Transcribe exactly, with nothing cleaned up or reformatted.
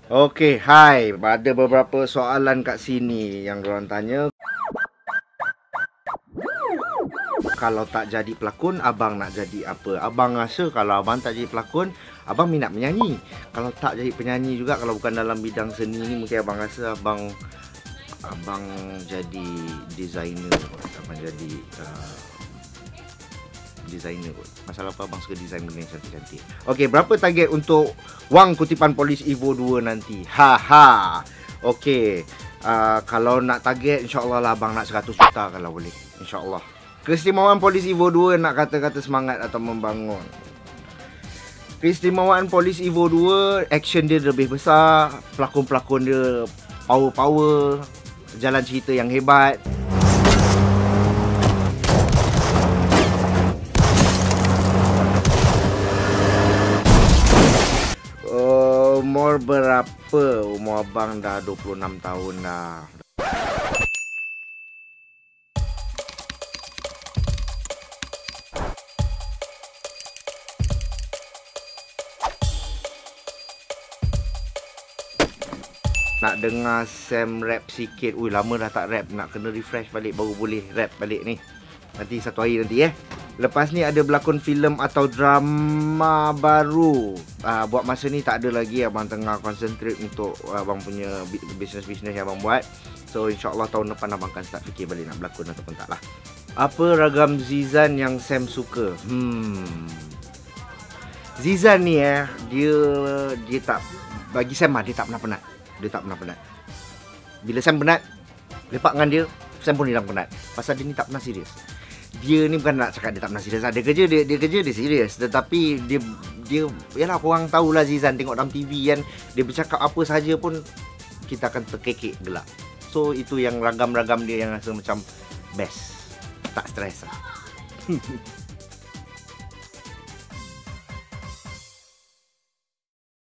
Okey, hai. Ada beberapa soalan kat sini yang diorang tanya. Kalau tak jadi pelakon, abang nak jadi apa? Abang rasa kalau abang tak jadi pelakon, abang minat menyanyi. Kalau tak jadi penyanyi juga, kalau bukan dalam bidang seni ni, mungkin abang rasa abang abang jadi designer. Abang jadi uh, designer kot. Masalah apa abang suka design benda yang cantik-cantik. Okey, berapa target untuk wang kutipan polis Evo dua nanti? Ha ha. Okey. Uh, kalau nak target, insya-Allah lah abang nak seratus juta kalau boleh. Insya-Allah. Keistimewaan polis Evo dua nak kata-kata semangat atau membangun. Keistimewaan polis Evo dua, action dia lebih besar, pelakon-pelakon dia power-power, jalan cerita yang hebat. Umur berapa? Umur abang dah dua puluh enam tahun dah. Nak dengar Sam rap sikit. Ui, lama dah tak rap. Nak kena refresh balik baru boleh rap balik ni. Nanti satu hari nanti eh. Lepas ni ada berlakon filem atau drama baru. uh, Buat masa ni tak ada lagi. Abang tengah concentrate untuk abang punya business-business yang abang buat. So insyaAllah tahun depan abang akan start fikir balik nak berlakon ataupun tak lah. Apa ragam Zizan yang Sam suka? Hmm Zizan ni eh, Dia Dia tak, bagi Sam lah, dia tak pernah penat. Dia tak pernah penat. Bila Sam penat, lepak dengan dia, Sam pun hilang penat. Pasal dia ni tak pernah serius. Dia ni bukan nak cakap dia tak pernah serius. Dia kerja, dia, dia kerja, dia serius. Tetapi dia, dia yalah, korang tahulah Zizan tengok dalam T V kan. Dia bercakap apa sahaja pun kita akan terkekek gelak. So itu yang ragam-ragam dia yang rasa macam best. Tak stres lah.